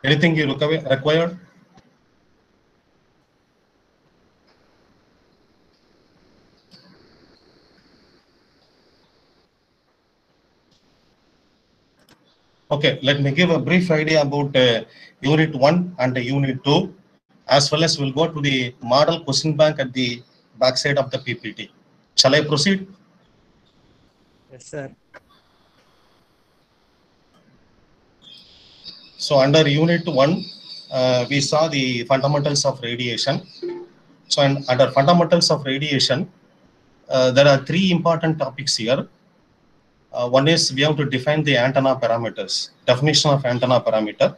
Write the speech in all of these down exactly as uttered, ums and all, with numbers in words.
Anything you require? Okay, let me give a brief idea about uh, Unit one and Unit two, as well as we'll go to the model question bank at the back side of the P P T. Shall I proceed? Yes, sir. So under Unit one, uh, we saw the fundamentals of radiation. So in, under fundamentals of radiation, uh, there are three important topics here. Uh, one is we have to define the antenna parameters, definition of antenna parameter.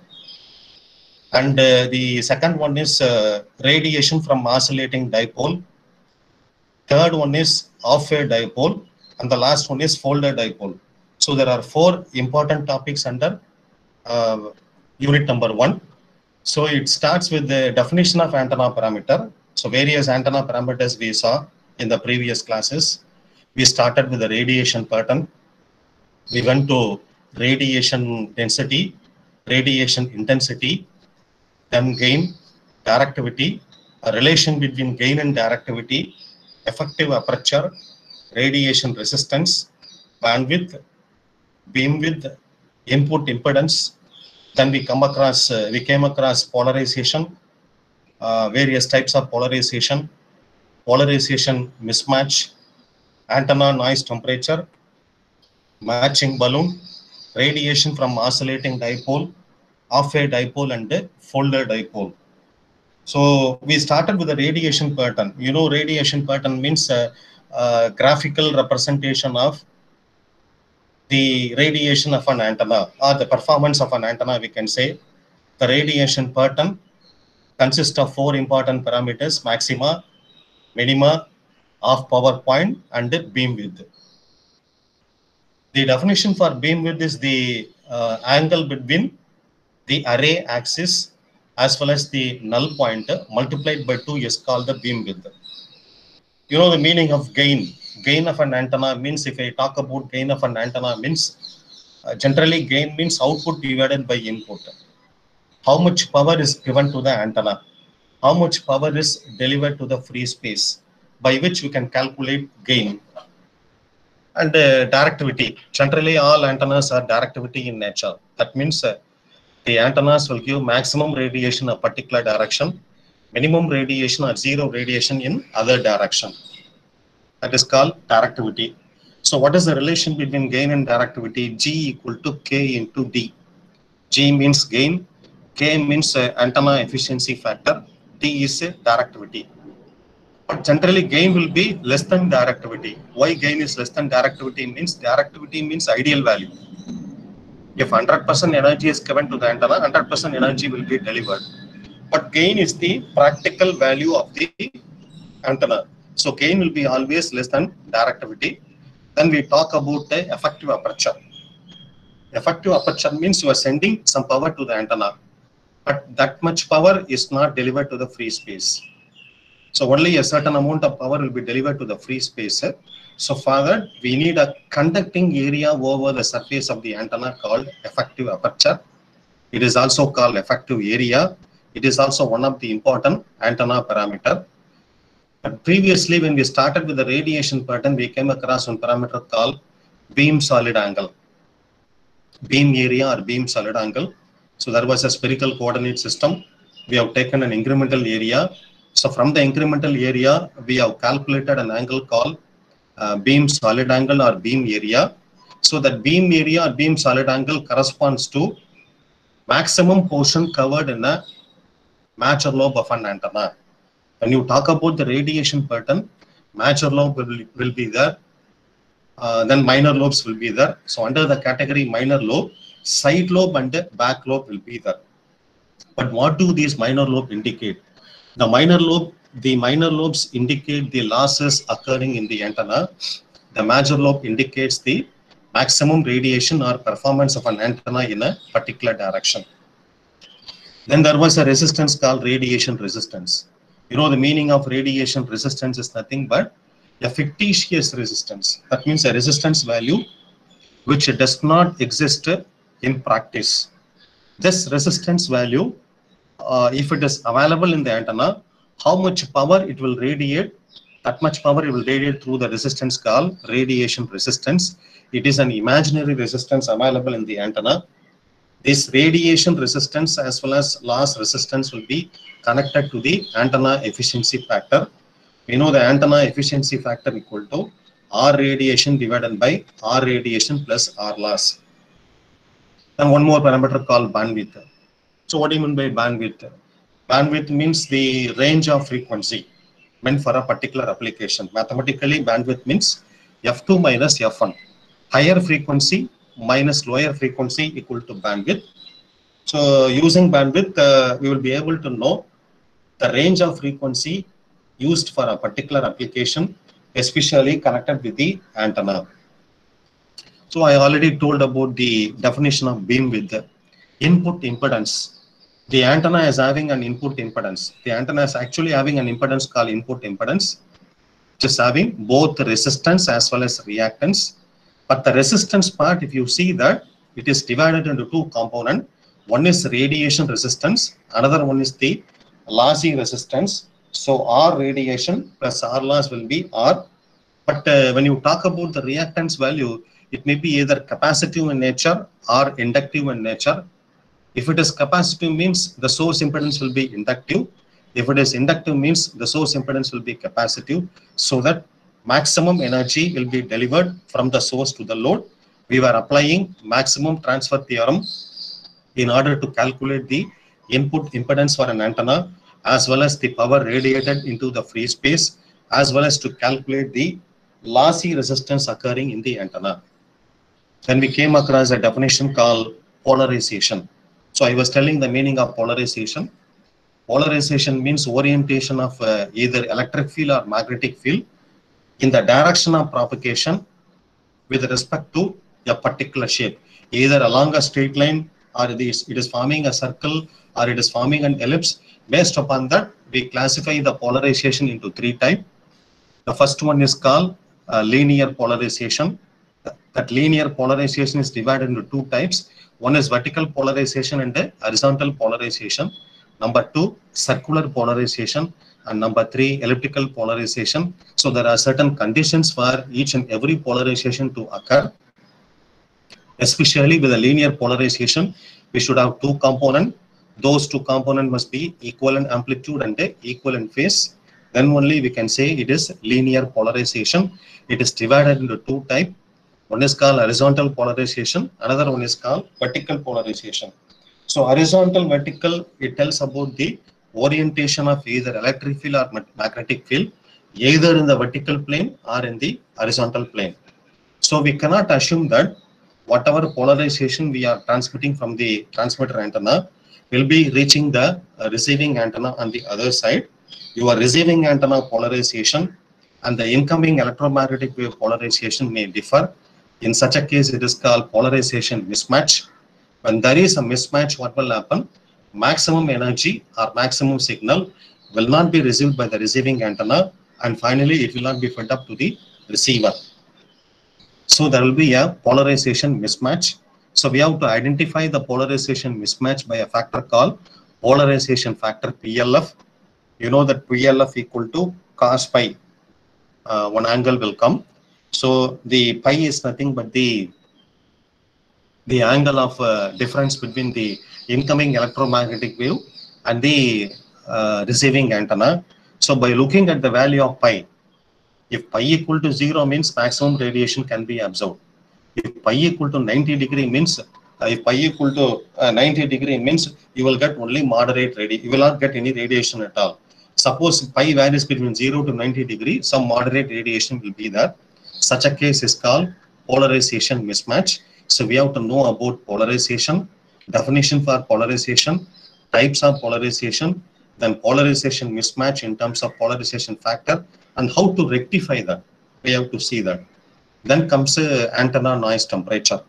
And uh, the second one is uh, radiation from oscillating dipole. Third one is off-air dipole. And the last one is folded dipole. So there are four important topics under uh, unit number one. So it starts with the definition of antenna parameter. So various antenna parameters we saw in the previous classes. We started with the radiation pattern. We went to radiation density, radiation intensity, then gain, directivity, a relation between gain and directivity, effective aperture, radiation resistance, bandwidth, beam width, input impedance. Then we come across, uh, we came across polarization, uh, various types of polarization, polarization mismatch, antenna noise temperature, matching balloon, radiation from oscillating dipole, off-air dipole, and folded dipole. So we started with the radiation pattern. You know, radiation pattern means a, a graphical representation of the radiation of an antenna, or the performance of an antenna, we can say. The radiation pattern consists of four important parameters: maxima, minima, off power point, and beam width. The definition for beam width is the uh, angle between the array axis as well as the null point multiplied by two is called the beam width. You know the meaning of gain. Gain of an antenna means, if I talk about gain of an antenna means, uh, generally gain means output divided by input. How much power is given to the antenna? How much power is delivered to the free space, by which we can calculate gain. And uh, directivity. Generally all antennas are directivity in nature. That means uh, the antennas will give maximum radiation in a particular direction, minimum radiation or zero radiation in other direction. That is called directivity. So what is the relation between gain and directivity? G equal to K into D. G means gain, K means uh, antenna efficiency factor, D is uh, directivity. But generally gain will be less than directivity. Why gain is less than directivity means, directivity means ideal value. If one hundred percent energy is given to the antenna, one hundred percent energy will be delivered. But gain is the practical value of the antenna. So gain will be always less than directivity. Then we talk about the effective aperture. Effective aperture means you are sending some power to the antenna, but that much power is not delivered to the free space. So only a certain amount of power will be delivered to the free space. So for that, we need a conducting area over the surface of the antenna called effective aperture. It is also called effective area. It is also one of the important antenna parameter. But previously, when we started with the radiation pattern, we came across one parameter called beam solid angle. Beam area or beam solid angle. So there was a spherical coordinate system. We have taken an incremental area. So from the incremental area, we have calculated an angle called uh, beam solid angle or beam area. So that beam area or beam solid angle corresponds to maximum portion covered in a major lobe of an antenna. When you talk about the radiation pattern, major lobe will, will be there, uh, then minor lobes will be there. So under the category minor lobe, side lobe and back lobe will be there. But what do these minor lobe indicate? The minor lobe, the minor lobes indicate the losses occurring in the antenna. The major lobe indicates the maximum radiation or performance of an antenna in a particular direction. Then there was a resistance called radiation resistance. You know the meaning of radiation resistance is nothing but a fictitious resistance. That means a resistance value which does not exist in practice. this resistance value, uh, if it is available in the antenna, how much power it will radiate, that much power it will radiate through the resistance called radiation resistance. It is an imaginary resistance available in the antenna. This radiation resistance as well as loss resistance will be connected to the antenna efficiency factor. We know the antenna efficiency factor equal to R radiation divided by R radiation plus R loss. And one more parameter called bandwidth. So what do you mean by bandwidth? Bandwidth means the range of frequency meant for a particular application. Mathematically, bandwidth means F two minus F one. Higher frequency minus lower frequency equal to bandwidth. So using bandwidth, uh, we will be able to know the range of frequency used for a particular application, especially connected with the antenna. So I already told about the definition of beamwidth. Input impedance. The antenna is having an input impedance. The antenna is actually having an impedance called input impedance, which is having both resistance as well as reactance. But the resistance part, if you see that, it is divided into two components. One is radiation resistance, another one is the lossy resistance. So R radiation plus R loss will be R. But uh, when you talk about the reactance value, it may be either capacitive in nature or inductive in nature. If it is capacitive means the source impedance will be inductive. If it is inductive means the source impedance will be capacitive, so that maximum energy will be delivered from the source to the load. We were applying maximum transfer theorem in order to calculate the input impedance for an antenna, as well as the power radiated into the free space, as well as to calculate the lossy resistance occurring in the antenna. Then we came across a definition called polarization. So I was telling the meaning of polarization. Polarization means orientation of uh, either electric field or magnetic field in the direction of propagation with respect to a particular shape, either along a straight line, or it is, it is forming a circle, or it is forming an ellipse. Based upon that, we classify the polarization into three types. The first one is called uh, linear polarization. That linear polarization is divided into two types. One is vertical polarization and a horizontal polarization. Number two, circular polarization. And number three, elliptical polarization. So there are certain conditions for each and every polarization to occur. Especially with a linear polarization, we should have two components. Those two components must be equivalent amplitude and equivalent phase. Then only we can say it is linear polarization. It is divided into two types. One is called horizontal polarization. Another one is called vertical polarization. So horizontal, vertical, it tells about the orientation of either electric field or magnetic field, either in the vertical plane or in the horizontal plane. So we cannot assume that whatever polarization we are transmitting from the transmitter antenna will be reaching the uh, receiving antenna on the other side. Your receiving antenna polarization and the incoming electromagnetic wave polarization may differ. In such a case, it is called polarization mismatch. When there is a mismatch, what will happen? Maximum energy or maximum signal will not be received by the receiving antenna, and finally it will not be fed up to the receiver. So there will be a polarization mismatch. So we have to identify the polarization mismatch by a factor called polarization factor P L F. You know that P L F equal to cos pi. Uh, one angle will come. So the pi is nothing but the the angle of uh, difference between the incoming electromagnetic wave and the uh, receiving antenna. So by looking at the value of pi, if pi equal to zero means maximum radiation can be absorbed. If pi equal to ninety degree means, uh, if pi equal to uh, ninety degree means you will get only moderate radiation. You will not get any radiation at all. Suppose pi varies between zero to ninety degree, some moderate radiation will be there. Such a case is called polarization mismatch. So we have to know about polarization, definition for polarization, types of polarization, then polarization mismatch in terms of polarization factor, and how to rectify that. We have to see that. Then comes uh, antenna noise temperature.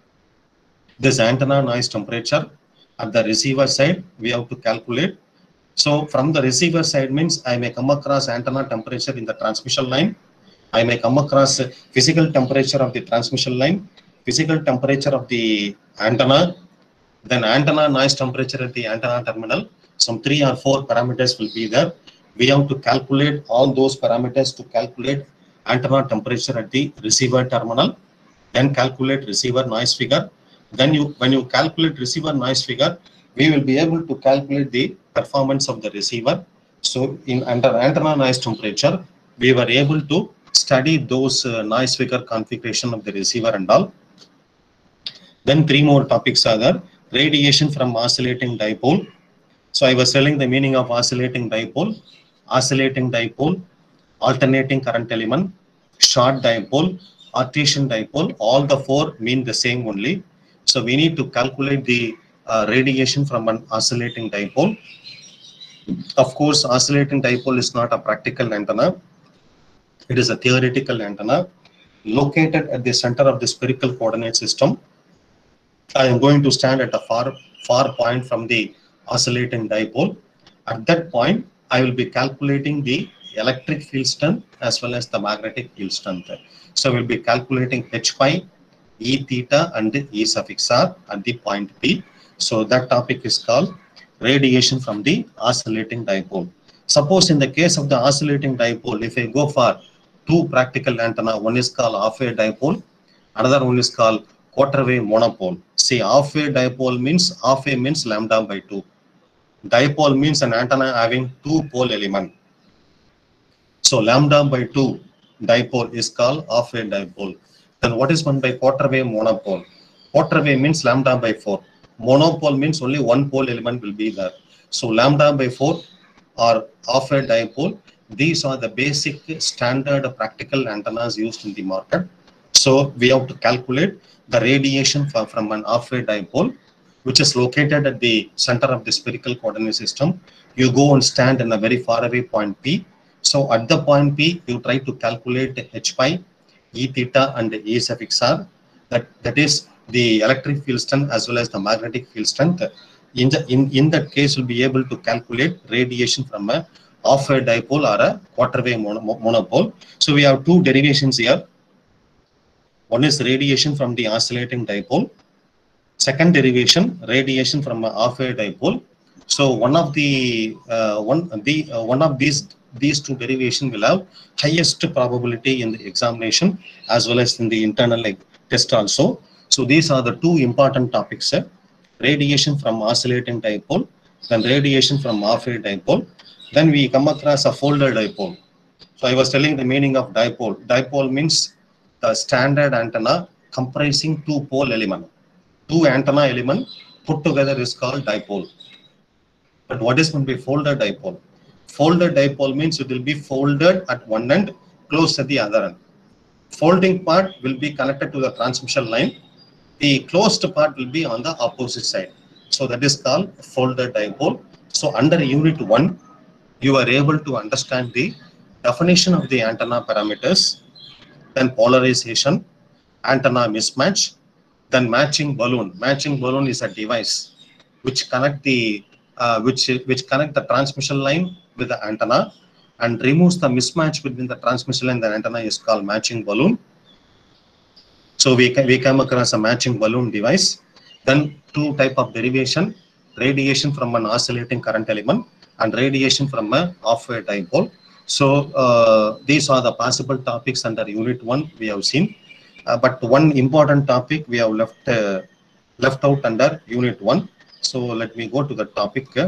This antenna noise temperature at the receiver side, we have to calculate. So from the receiver side means I may come across antenna temperature in the transmission line. I may come across physical temperature of the transmission line, physical temperature of the antenna, Then antenna noise temperature at the antenna terminal, some three or four parameters will be there. We have to calculate all those parameters to calculate antenna temperature at the receiver terminal, then calculate receiver noise figure. Then you, when you calculate receiver noise figure, we will be able to calculate the performance of the receiver. So in under antenna noise temperature, we were able to study those uh, noise figure configuration of the receiver and all. Then three more topics are there. Radiation from oscillating dipole. So I was telling the meaning of oscillating dipole. Oscillating dipole, alternating current element, short dipole, Artesian dipole, all the four mean the same only. So we need to calculate the uh, radiation from an oscillating dipole. Of course, oscillating dipole is not a practical antenna. It is a theoretical antenna located at the center of the spherical coordinate system. I am going to stand at a far, far point from the oscillating dipole. At that point, I will be calculating the electric field strength as well as the magnetic field strength. So we'll be calculating H pi, E theta, and E suffix R at the point P. So that topic is called radiation from the oscillating dipole. Suppose in the case of the oscillating dipole, if I go for two practical antenna, one is called half-wave dipole, another one is called quarter wave monopole. See, half-wave dipole means half-wave means lambda by two. Dipole means an antenna having two pole element. So lambda by two dipole is called half-wave dipole. Then what is meant by quarter wave monopole? Quarter wave means lambda by four. Monopole means only one pole element will be there. So lambda by four or half-wave dipole, these are the basic standard practical antennas used in the market. So we have to calculate the radiation from, from an half-wave dipole, which is located at the center of the spherical coordinate system. You go and stand in a very far away point P. So at the point P, you try to calculate H pi, E theta, and E suffix R. That, that is the electric field strength as well as the magnetic field strength. In, the, in, in that case, you'll be able to calculate radiation from a half-wave dipole or a quarter wave monopole. So we have two derivations here. One is radiation from the oscillating dipole. Second derivation, radiation from a half-wave dipole. So one of the uh, one the uh, one of these these two derivation will have highest probability in the examination as well as in the internal like, test also. So these are the two important topics: eh? Radiation from oscillating dipole, then radiation from half-wave dipole. Then we come across a folded dipole. So I was telling the meaning of dipole. Dipole means the standard antenna comprising two pole element. Two antenna element put together is called dipole. But what is meant by folded dipole? Folded dipole means it will be folded at one end, closed at the other end. Folding part will be connected to the transmission line. The closed part will be on the opposite side. So that is called folded dipole. So under unit one, you are able to understand the definition of the antenna parameters, then polarization, antenna mismatch, then matching balloon. Matching balloon is a device which connect the uh, which which connect the transmission line with the antenna and removes the mismatch between the transmission line and the antenna is called matching balloon. So we we come across a matching balloon device. Then two type of derivation: radiation from an oscillating current element and radiation from a half-wave dipole. So uh, these are the possible topics under unit one we have seen. Uh, but one important topic we have left uh, left out under unit one. So let me go to the topic. Uh,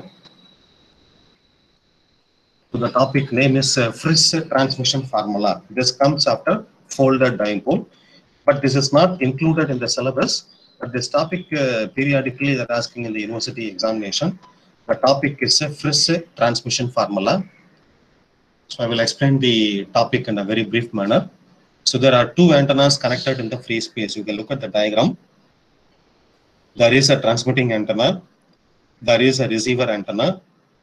so the topic name is uh, Friis transmission formula. This comes after folded dipole, but this is not included in the syllabus. But this topic uh, periodically they're asking in the university examination. The topic is a Friis transmission formula. So I will explain the topic in a very brief manner. So there are two antennas connected in the free space. You can look at the diagram. There is a transmitting antenna. There is a receiver antenna.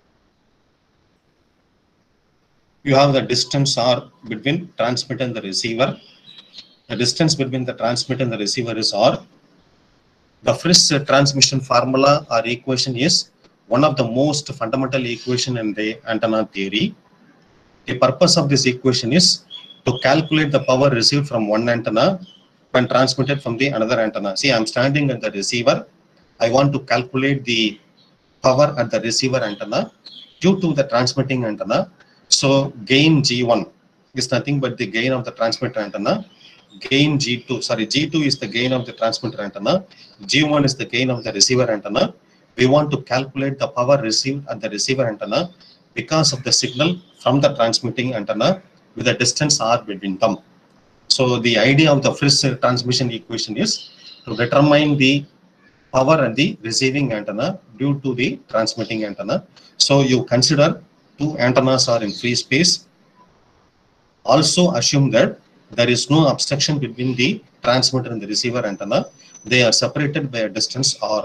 You have the distance R between transmitter and the receiver. The distance between the transmitter and the receiver is R. The Friis transmission formula or equation is one of the most fundamental equation in the antenna theory. The purpose of this equation is to calculate the power received from one antenna when transmitted from the another antenna. See, I am standing at the receiver. I want to calculate the power at the receiver antenna due to the transmitting antenna. So gain G one is nothing but the gain of the transmitter antenna. Gain G two, sorry, G two is the gain of the transmitter antenna. G one is the gain of the receiver antenna. We want to calculate the power received at the receiver antenna because of the signal from the transmitting antenna with a distance r between them. So the idea of the Friis transmission equation is to determine the power at the receiving antenna due to the transmitting antenna. So you consider two antennas are in free space. Also assume that there is no obstruction between the transmitter and the receiver antenna. They are separated by a distance r.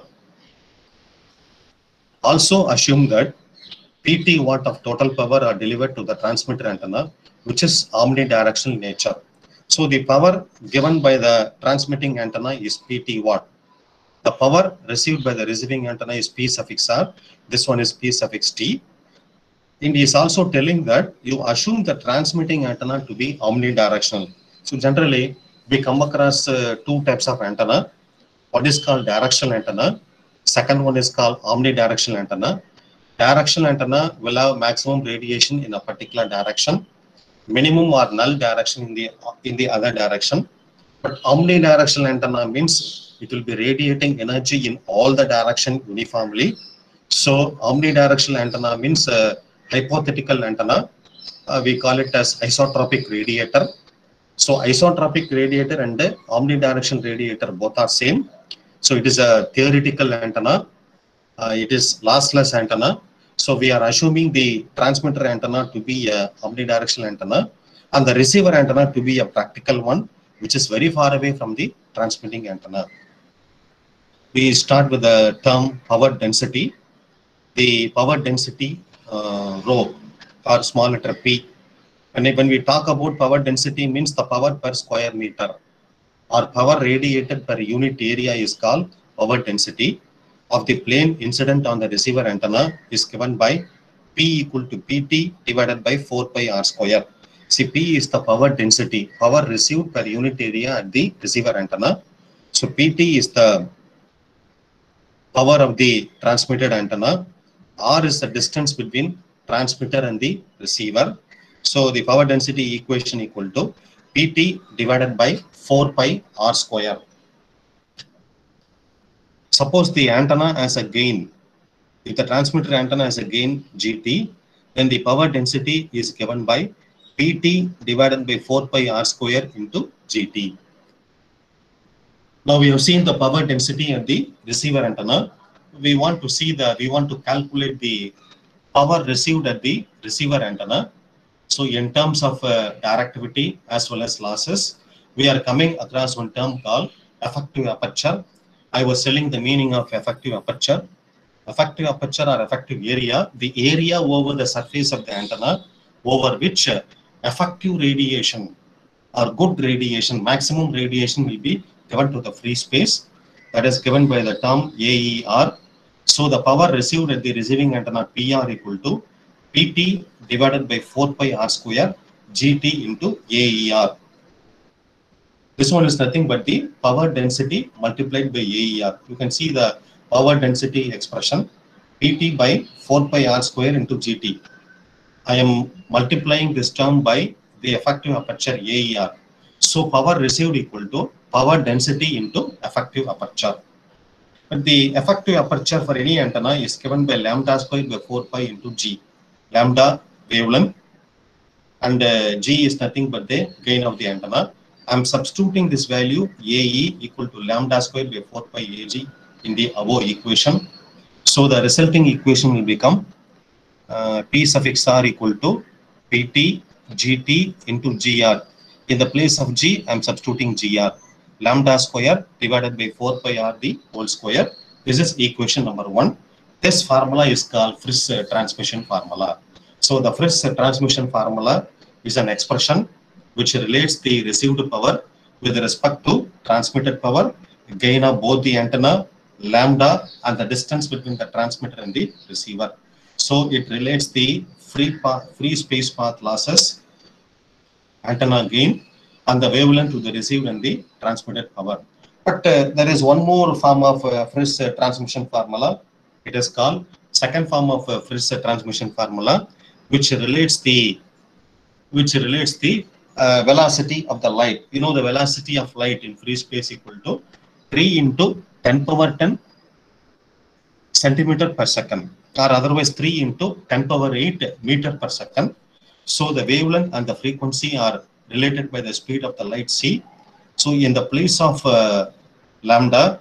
Also assume that P T watt of total power are delivered to the transmitter antenna, which is omnidirectional in nature. So the power given by the transmitting antenna is P T watt. The power received by the receiving antenna is P suffix r. This one is P suffix t. And he is also telling that you assume the transmitting antenna to be omnidirectional. So generally, we come across uh, two types of antenna. What is called directional antenna. Second one is called omnidirectional antenna. Directional antenna will have maximum radiation in a particular direction, minimum or null direction in the in the other direction. But omnidirectional antenna means it will be radiating energy in all the direction uniformly. So omnidirectional antenna means uh, hypothetical antenna. Uh, we call it as isotropic radiator. So isotropic radiator and the omnidirectional radiator both are same. So it is a theoretical antenna. Uh, it is lossless antenna. So we are assuming the transmitter antenna to be a omnidirectional antenna and the receiver antenna to be a practical one, which is very far away from the transmitting antenna. We start with the term power density. The power density uh, rho or small letter p. And when we talk about power density means the power per square meter or power radiated per unit area is called power density of the plane incident on the receiver antenna is given by P equal to P T divided by four pi r square. See, P is the power density, power received per unit area at the receiver antenna. So P T is the power of the transmitted antenna. R is the distance between transmitter and the receiver. So the power density equation equal to P T divided by four pi r square. Suppose the antenna has a gain. If the transmitter antenna has a gain G T, then the power density is given by P T divided by four pi r square into G T. Now we have seen the power density at the receiver antenna. We want to see the, we want to calculate the power received at the receiver antenna. So in terms of uh, directivity as well as losses, we are coming across one term called effective aperture. I was telling the meaning of effective aperture. Effective aperture or effective area, the area over the surface of the antenna over which uh, effective radiation or good radiation, maximum radiation will be given to the free space. That is given by the term A E R. So the power received at the receiving antenna P R equal to P T divided by four pi r square G T into A E R. This one is nothing but the power density multiplied by A E R. You can see the power density expression P T by four pi r square into G T. I am multiplying this term by the effective aperture A E R. So power received equal to power density into effective aperture. But the effective aperture for any antenna is given by lambda square by four pi into G. Lambda wavelength and uh, G is nothing but the gain of the antenna. I am substituting this value A E equal to lambda square by four pi A G in the above equation. So the resulting equation will become uh, P suffix R equal to P T G T into G R. In the place of G, I am substituting G R. Lambda square divided by four pi R the whole square. This is equation number one. This formula is called Friis uh, transmission formula. So the Friis uh, transmission formula is an expression which relates the received power with respect to transmitted power, gain of both the antenna, lambda, and the distance between the transmitter and the receiver. So it relates the free path, free space path losses, antenna gain, and the wavelength to the received and the transmitted power. But uh, there is one more form of uh, Friis uh, transmission formula. It is called second form of uh, Friis uh, transmission formula, which relates the which relates the uh, velocity of the light. You know, the velocity of light in free space equal to three into ten power ten centimeter per second, or otherwise three into ten power eight meter per second. So the wavelength and the frequency are related by the speed of the light c. So in the place of uh, lambda,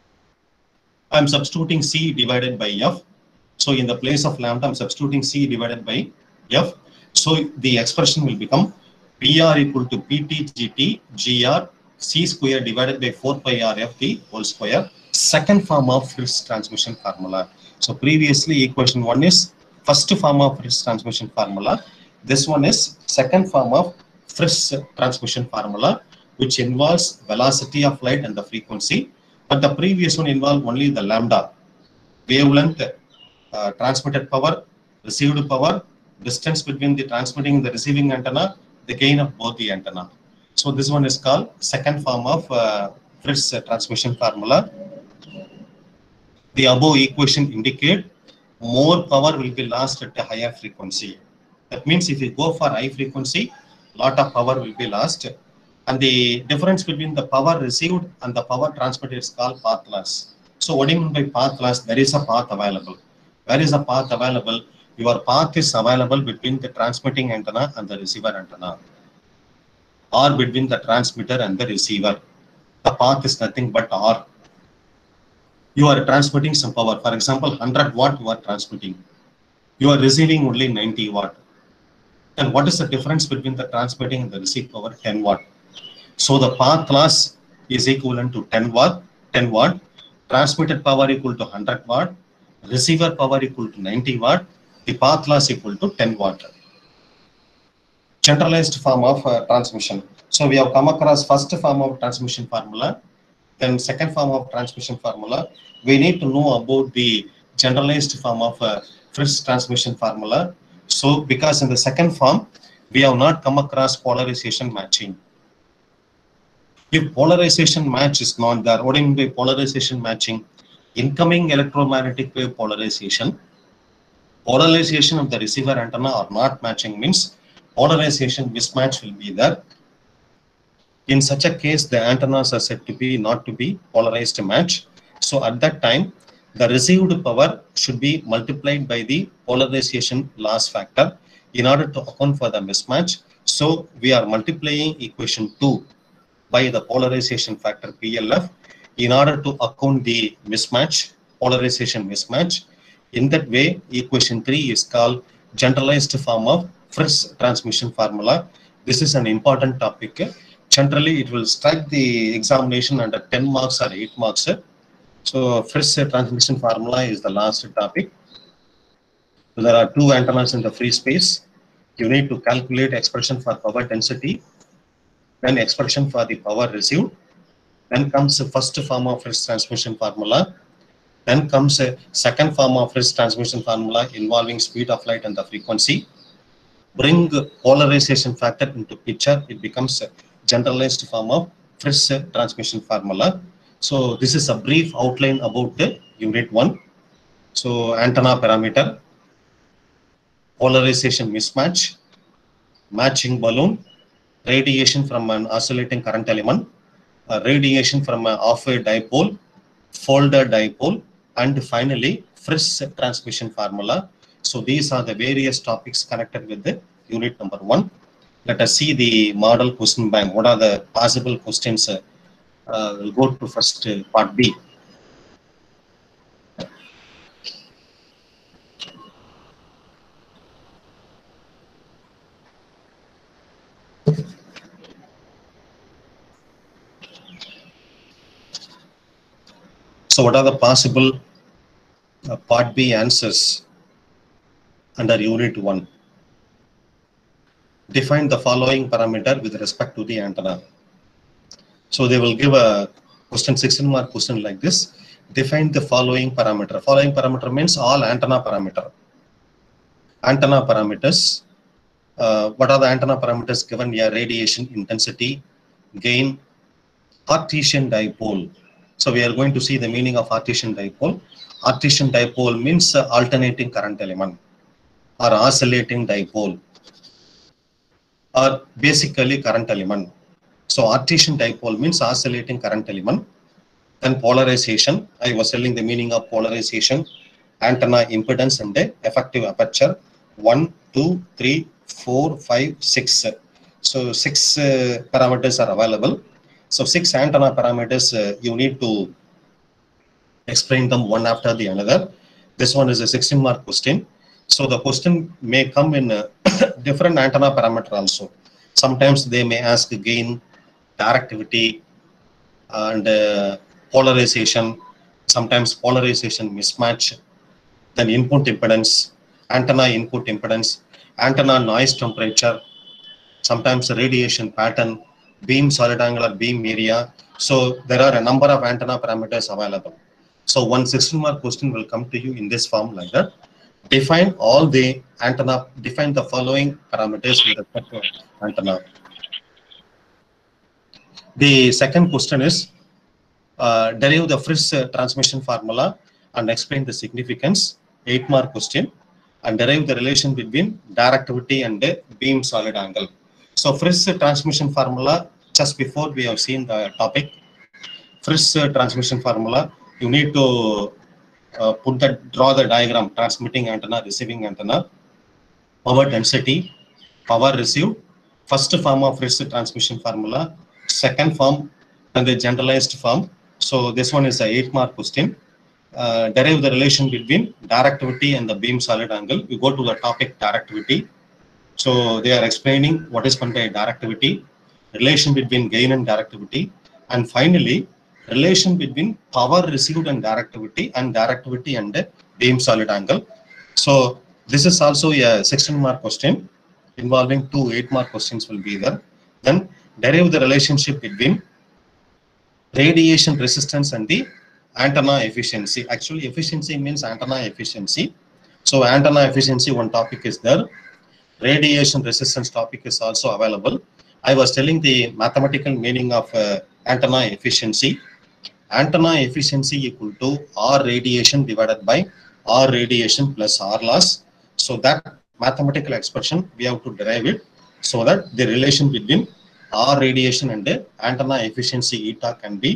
I am substituting c divided by f. So in the place of lambda, I am substituting c divided by f. So the expression will become P R equal to P T G T G R c square divided by four pi R F the whole square. Second form of Friis transmission formula. So previously equation one is first form of Friis transmission formula. This one is second form of Friis transmission formula, which involves velocity of light and the frequency. But the previous one involved only the lambda, wavelength, uh, transmitted power, received power, distance between the transmitting and the receiving antenna, the gain of both the antenna. So this one is called second form of uh, Friis uh, transmission formula. The above equation indicate more power will be lost at a higher frequency. That means if you go for high frequency, lot of power will be lost. And the difference between the power received and the power transmitted is called path loss. So what do you mean by path loss? There is a path available. Where is the path available? Your path is available between the transmitting antenna and the receiver antenna, or between the transmitter and the receiver. The path is nothing but R. You are transmitting some power. For example, one hundred watt you are transmitting. You are receiving only ninety watt. And what is the difference between the transmitting and the received power? ten watt. So the path loss is equivalent to ten watt, ten watt, transmitted power equal to one hundred watt, receiver power equal to ninety watt, the path loss equal to ten watt. Generalized form of uh, transmission. So we have come across first form of transmission formula, then second form of transmission formula. We need to know about the generalized form of uh, Friis transmission formula. So because in the second form, we have not come across polarization matching. If polarization match is not there, what do you mean by polarization matching? Incoming electromagnetic wave polarization, polarization of the receiver antenna are not matching means polarization mismatch will be there. In such a case, the antennas are said to be not to be polarized match. So at that time, the received power should be multiplied by the polarization loss factor in order to account for the mismatch. So we are multiplying equation two by the polarization factor P L F in order to account the mismatch, polarization mismatch. In that way, equation three is called generalized form of Friis transmission formula. This is an important topic. Generally, it will strike the examination under ten marks or eight marks. So Friis transmission formula is the last topic. So there are two antennas in the free space. You need to calculate expression for power density, then expression for the power received. Then comes the first form of Friis transmission formula. Then comes a second form of Friis transmission formula involving speed of light and the frequency. Bring polarization factor into picture, it becomes a generalized form of Friis transmission formula. So this is a brief outline about the unit one. So antenna parameter, polarization mismatch, matching balloon, radiation from an oscillating current element, uh, radiation from an off-wave dipole, folder dipole, and finally Friis transmission formula. So these are the various topics connected with the unit number one. Let us see the model question bank. What are the possible questions? Uh, uh, we'll go to first uh, part B. So what are the possible uh, part B answers under unit one? Define the following parameter with respect to the antenna. So they will give a question, sixteen mark question like this. Define the following parameter. Following parameter means all antenna parameter. Antenna parameters. Uh, what are the antenna parameters given here? Radiation intensity, gain, Cartesian dipole. So we are going to see the meaning of Cartesian dipole. Cartesian dipole means uh, alternating current element or oscillating dipole or basically current element. So Cartesian dipole means oscillating current element. Then polarization, I was telling the meaning of polarization, antenna impedance and the effective aperture, one, two, three, four, five, six. So six uh, parameters are available. So six antenna parameters, uh, you need to explain them one after the another. This one is a sixteen mark question. So the question may come in a different antenna parameter also. Sometimes they may ask gain, directivity, and uh, polarization, sometimes polarization mismatch, then input impedance, antenna input impedance, antenna noise temperature, sometimes radiation pattern, beam solid angular beam area. So there are a number of antenna parameters available. So one sixteen mark question will come to you in this form like that. Define all the antenna, define the following parameters with respect to antenna. The second question is, Uh, derive the Friis uh, transmission formula and explain the significance, eight mark question, and derive the relation between directivity and the beam solid angle. So Friis uh, transmission formula, just before we have seen the topic, Friis uh, transmission formula, you need to uh, put the, draw the diagram, transmitting antenna, receiving antenna, power density, power received, first form of Friis transmission formula, second form, and the generalized form. So this one is a eight mark question. Uh, derive the relation between directivity and the beam solid angle. You go to the topic directivity. So they are explaining what is meant by directivity, relation between gain and directivity, and finally relation between power received and directivity and directivity and the beam solid angle. So this is also a sixteen mark question involving two eight mark questions will be there. Then derive the relationship between radiation resistance and the antenna efficiency. Actually, efficiency means antenna efficiency. So antenna efficiency, one topic is there. Radiation resistance topic is also available. I was telling the mathematical meaning of uh, antenna efficiency. Antenna efficiency equal to R radiation divided by R radiation plus R loss. So that mathematical expression, we have to derive it so that the relation between R radiation and the antenna efficiency eta can be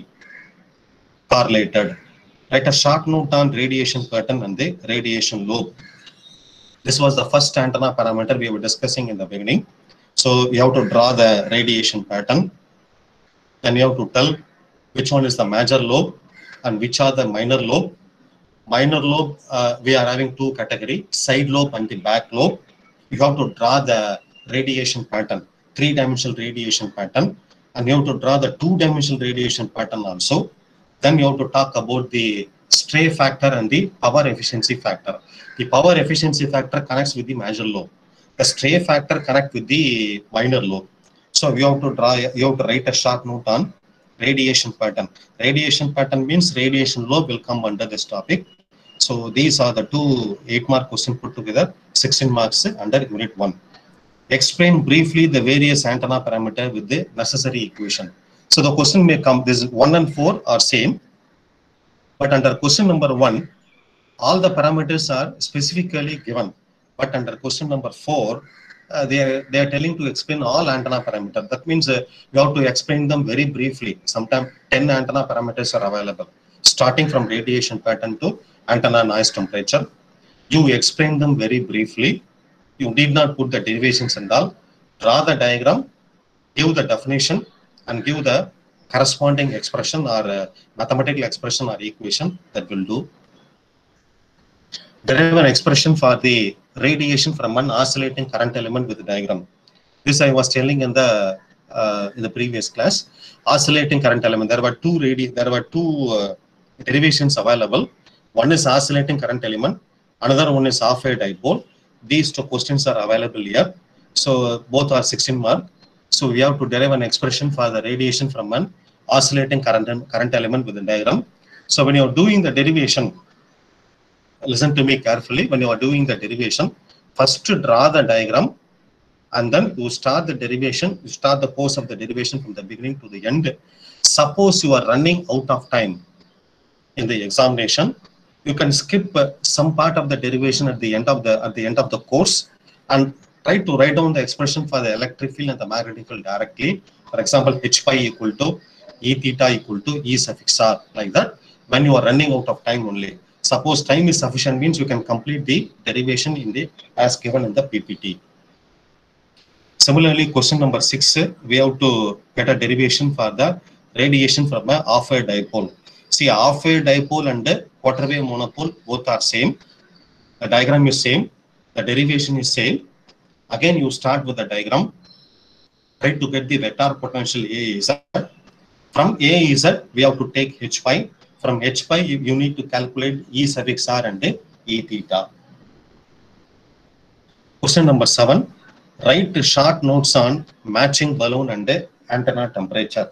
correlated. Write a short note on radiation pattern and the radiation lobe. This was the first antenna parameter we were discussing in the beginning. So we have to draw the radiation pattern. Then you have to tell which one is the major lobe and which are the minor lobe. Minor lobe, uh, we are having two categories, side lobe and the back lobe. You have to draw the radiation pattern, three-dimensional radiation pattern, and you have to draw the two-dimensional radiation pattern also. Then you have to talk about the stray factor and the power efficiency factor. The power efficiency factor connects with the major lobe. The stray factor connects with the minor lobe. So you have to draw, you have to write a short note on radiation pattern. Radiation pattern means radiation lobe will come under this topic. So these are the two eight mark questions put together, sixteen marks under unit one. Explain briefly the various antenna parameter with the necessary equation. So the question may come, this one and four are same, but under question number one, all the parameters are specifically given. But under question number four, uh, they, are, they are telling to explain all antenna parameters. That means uh, you have to explain them very briefly. Sometimes ten antenna parameters are available, starting from radiation pattern to antenna noise temperature. You explain them very briefly. You did not put the derivations and all. Draw the diagram, give the definition, and give the corresponding expression or uh, mathematical expression or equation that will do. Derive an expression for the radiation from an oscillating current element with the diagram. This I was telling in the uh, in the previous class. Oscillating current element. There were two radi There were two uh, derivations available. One is oscillating current element. Another one is half-wave dipole. These two questions are available here. So both are sixteen mark. So we have to derive an expression for the radiation from an oscillating current, current element with the diagram. So when you are doing the derivation, listen to me carefully. When you are doing the derivation, first draw the diagram and then you start the derivation, you start the course of the derivation from the beginning to the end. Suppose you are running out of time in the examination, you can skip uh, some part of the derivation at the end of the at the end of the course and try to write down the expression for the electric field and the magnetic field directly. For example, H pi equal to E theta equal to E suffix R, like that, when you are running out of time only. Suppose time is sufficient means you can complete the derivation in the as given in the P P T. Similarly, question number six, we have to get a derivation for the radiation from a half-wave dipole. See, half-wave dipole and quarter-wave monopole both are same. The diagram is same. The derivation is same. Again, you start with the diagram. Try to get the vector potential A Z. From A Z, we have to take H pi. From H pi, you need to calculate E suffix R and E theta. Question number seven. Write short notes on matching balloon and antenna temperature.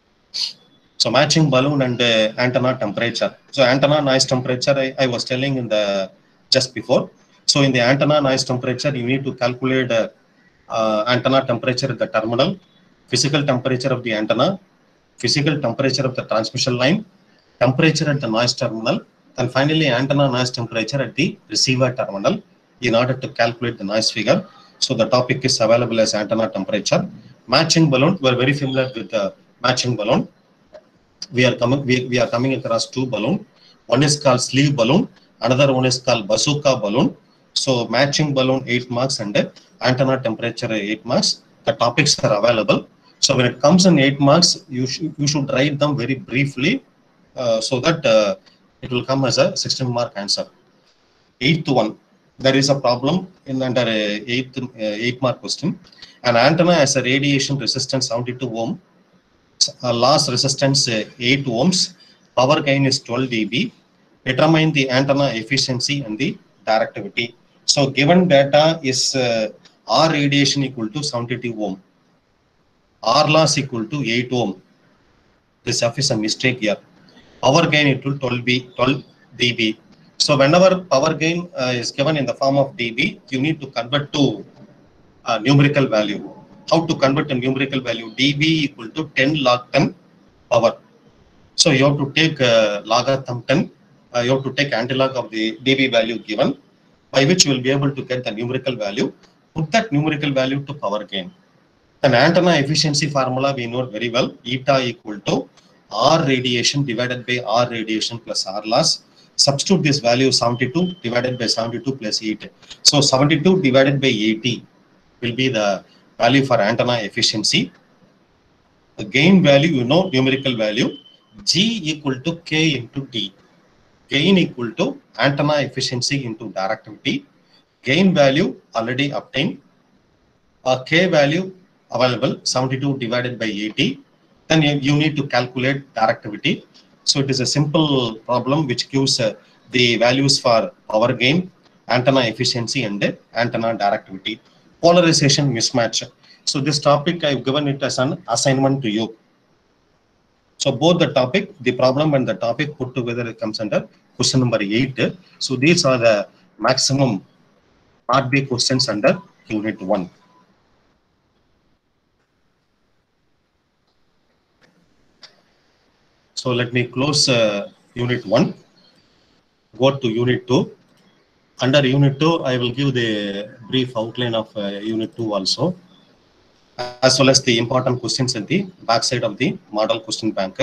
So matching balloon and antenna temperature. So antenna noise temperature, I, I was telling in the just before. So in the antenna noise temperature, you need to calculate uh, uh, antenna temperature at the terminal, physical temperature of the antenna, physical temperature of the transmission line, temperature at the noise terminal, and finally antenna noise temperature at the receiver terminal in order to calculate the noise figure. So the topic is available as antenna temperature. Matching balloon, we are very familiar with the matching balloon. We are coming we, we are coming across two balloon. One is called sleeve balloon, another one is called bazooka balloon. So matching balloon eight marks and antenna temperature eight marks. The topics are available. So when it comes in eight marks, you should you should write them very briefly uh, so that uh, it will come as a sixteen mark answer. Eighth one, there is a problem in under a eighth uh, eight mark question. An antenna has a radiation resistance seventy-two ohm. Uh, loss resistance uh, eight ohms, power gain is twelve D B. Determine the antenna efficiency and the directivity. So given data is uh, R radiation equal to seventy-two ohm, R loss equal to eight ohm. This F is a mistake here. Power gain equal to twelve D B. So whenever power gain uh, is given in the form of D B, you need to convert to uh, numerical value. How to convert a numerical value? D B equal to ten log ten power. So you have to take uh, logarithm ten. Uh, you have to take antilog of the D B value given, by which you will be able to get the numerical value. Put that numerical value to power gain. An antenna efficiency formula we know very well. Eta equal to R radiation divided by R radiation plus R loss. Substitute this value seventy-two divided by seventy-two plus eight. So seventy-two divided by eighty will be the value for antenna efficiency. The gain value, you know, numerical value, G equal to K into D. Gain equal to antenna efficiency into directivity. Gain value already obtained. A K value available, seventy-two divided by eighty. Then you, you need to calculate directivity. So it is a simple problem which gives uh, the values for power gain, antenna efficiency and uh, antenna directivity. Polarization mismatch. So this topic I've given it as an assignment to you. So both the topic, the problem and the topic put together, it comes under question number eight. So these are the maximum part B questions under unit one. So let me close uh, unit one, go to unit two. Under unit two, I will give the brief outline of uh, unit two also, as well as the important questions at the back side of the model question bank.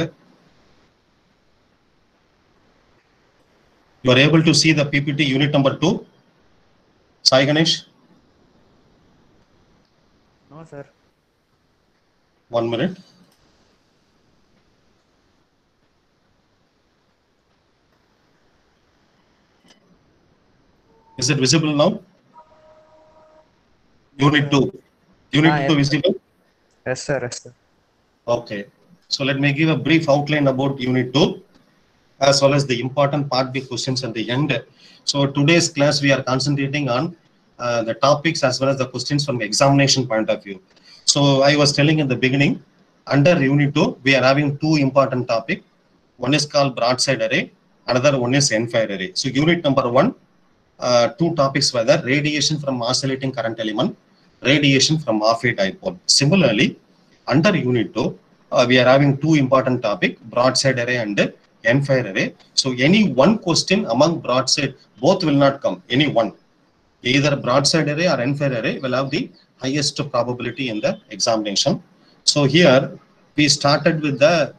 You are able to see the P P T unit number two. Sai Ganesh? No, sir. One minute. Is it visible now? Unit two. Unit Ah, two yes, visible? Yes, sir. Yes, sir. Okay. So let me give a brief outline about unit two, as well as the important part B questions at the end. So today's class, we are concentrating on uh, the topics as well as the questions from the examination point of view. So I was telling in the beginning, under unit two, we are having two important topics. One is called broadside array, another one is end-fire array. So unit number one, uh, two topics were the radiation from oscillating current element, radiation from half-wave dipole. Similarly, under unit two, uh, we are having two important topic, broadside array and end-fire array. So any one question among broadside, both will not come, any one. Either broadside array or end-fire array will have the highest probability in the examination. So here we started with the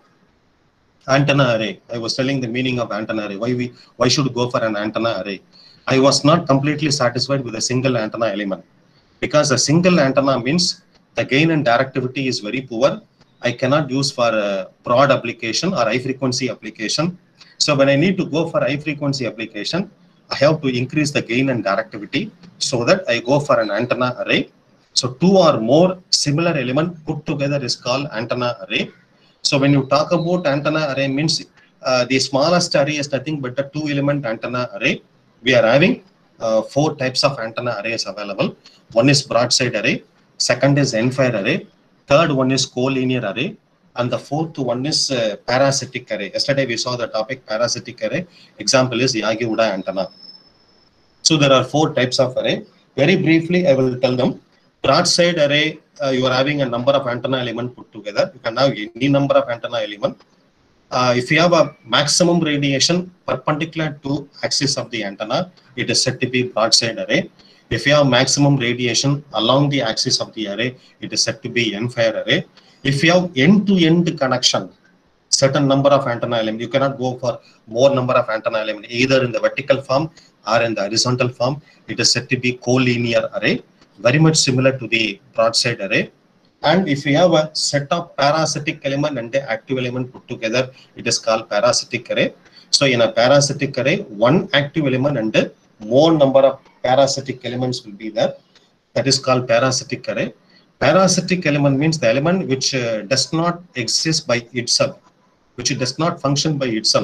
antenna array. I was telling the meaning of antenna array. Why we why should go for an antenna array? I was not completely satisfied with a single antenna element, because a single antenna means the gain and directivity is very poor. I cannot use for a broad application or high frequency application. So when I need to go for high frequency application, I have to increase the gain and directivity, so that I go for an antenna array. So two or more similar element put together is called antenna array. So when you talk about antenna array means uh, the smallest array is nothing but a two element antenna array. We are having uh, four types of antenna arrays available. One is broadside array, second is end-fire array, third one is collinear array, and the fourth one is uh, parasitic array. Yesterday we saw the topic parasitic array. Example is Yagi-Uda antenna. So there are four types of array. Very briefly, I will tell them. Broadside array, uh, you are having a number of antenna element put together. You can have any number of antenna element. Uh, if you have a maximum radiation perpendicular to axis of the antenna, it is said to be broadside array. If you have maximum radiation along the axis of the array, it is said to be end-fire array. If you have end-to-end connection, certain number of antenna elements, you cannot go for more number of antenna elements, either in the vertical form or in the horizontal form. It is said to be collinear array, very much similar to the broadside array. And if you have a set of parasitic element and the active element put together, it is called parasitic array. So in a parasitic array, one active element and more number of parasitic elements will be there. That is called parasitic array. Parasitic element means the element which uh, does not exist by itself, which does not function by itself.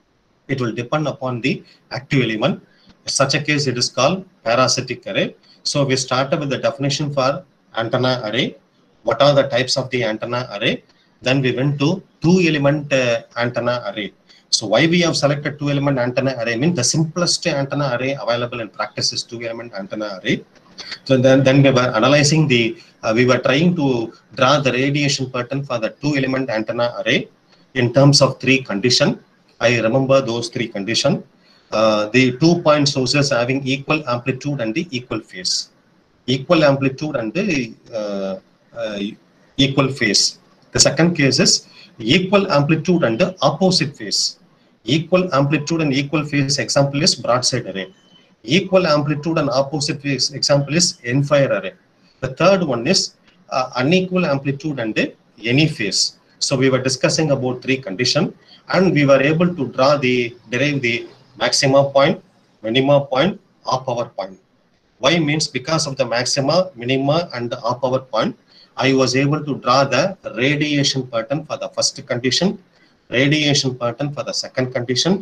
It will depend upon the active element. In such a case, it is called parasitic array. So we started with the definition for antenna array. What are the types of the antenna array? Then we went to two element uh, antenna array. So why we have selected two element antenna array means the simplest antenna array available in practice is two element antenna array. So then, then we were analyzing the, uh, we were trying to draw the radiation pattern for the two element antenna array in terms of three conditions. I remember those three conditions. Uh, the two point sources having equal amplitude and the equal phase. Equal amplitude and the uh, uh, equal phase. The second case is equal amplitude and the opposite phase. Equal amplitude and equal phase example is broadside array. Equal amplitude and opposite phase example is end-fire array. The third one is uh, unequal amplitude and any phase. So we were discussing about three conditions, and we were able to draw the derive the maxima point, minima point, off power point. Why means because of the maxima, minima, and the off power point, I was able to draw the radiation pattern for the first condition, radiation pattern for the second condition,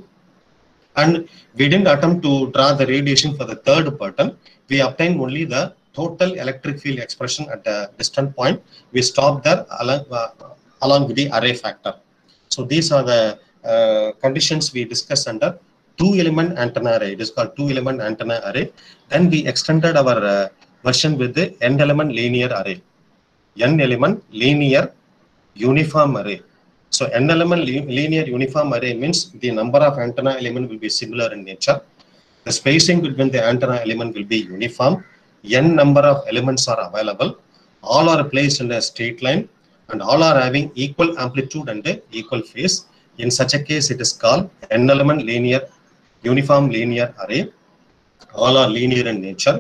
and we didn't attempt to draw the radiation for the third pattern. We obtained only the total electric field expression at a distant point. We stopped there along, uh, along with the array factor. So these are the uh, conditions we discussed under two element antenna array. It is called two element antenna array. Then we extended our uh, version with the n element linear array. N element linear uniform array. So n element linear uniform array means the number of antenna element will be similar in nature. The spacing between the antenna element will be uniform. N number of elements are available. All are placed in a straight line, and all are having equal amplitude and equal phase. In such a case, it is called n element linear uniform linear array. All are linear in nature.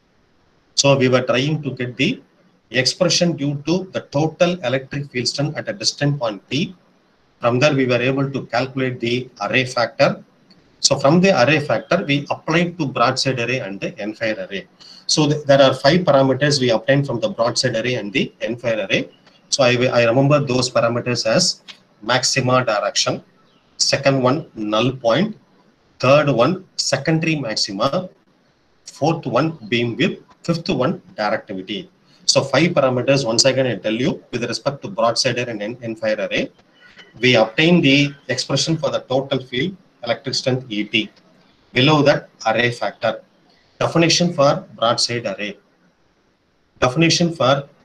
So we were trying to get the expression due to the total electric field strength at a distant point P. From there, we were able to calculate the array factor. So from the array factor, we applied to broadside array and the end-fire array. So th there are five parameters we obtained from the broadside array and the end-fire array. So I, I remember those parameters as maxima direction, second one null point, third one secondary maxima, fourth one beam width, fifth one directivity. So five parameters, once again I tell you, with respect to broadside array and end-fire array, we obtain the expression for the total field electric strength E T. Below that, array factor. Definition for broadside array. Definition for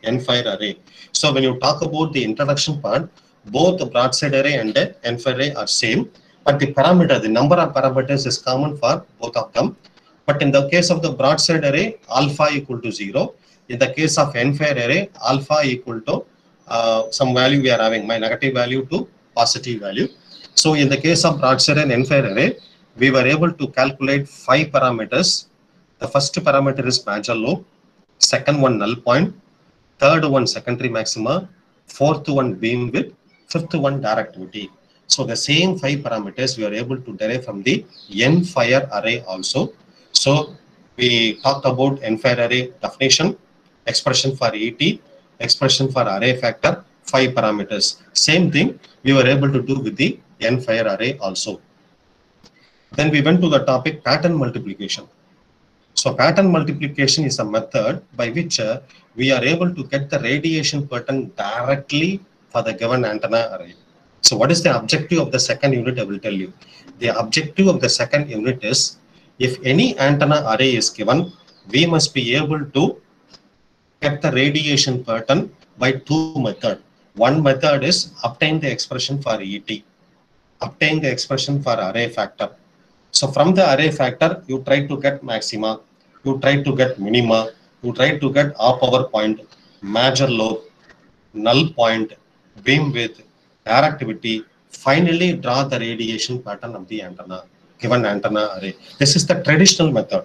end-fire array. So when you talk about the introduction part, both the broadside array and the end-fire array are same, but the parameter, the number of parameters is common for both of them. But in the case of the broadside array, alpha equal to zero. In the case of end-fire array, alpha equal to uh, some value we are having, my negative value to positive value. So in the case of broadside and end-fire array, we were able to calculate five parameters. The first parameter is major lobe, second one null point, third one secondary maxima, fourth one beam width, fifth one directivity. So the same five parameters we are able to derive from the end-fire array also. So we talked about end-fire array definition, expression for E T, expression for array factor, five parameters. Same thing we were able to do with the end-fire array also. Then we went to the topic pattern multiplication. So pattern multiplication is a method by which uh, we are able to get the radiation pattern directly for the given antenna array. So what is the objective of the second unit? I will tell you. The objective of the second unit is, if any antenna array is given, we must be able to get the radiation pattern by two methods. One method is obtain the expression for E T, obtain the expression for array factor. So from the array factor, you try to get maxima, you try to get minima, you try to get off power point, major lobe, null point, beam width, directivity, finally draw the radiation pattern of the antenna, given antenna array. This is the traditional method.